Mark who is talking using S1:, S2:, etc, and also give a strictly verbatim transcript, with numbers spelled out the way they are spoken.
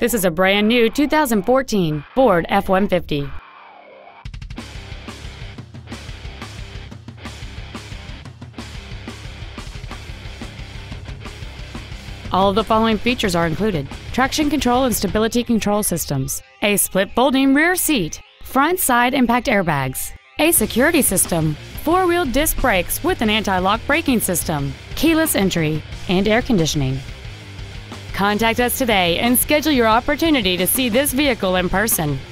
S1: This is a brand new two thousand fourteen Ford F one fifty. All of the following features are included: traction control and stability control systems, a split folding rear seat, front side impact airbags, a security system, four-wheel disc brakes with an anti-lock braking system, keyless entry, and air conditioning. Contact us today and schedule your opportunity to see this vehicle in person.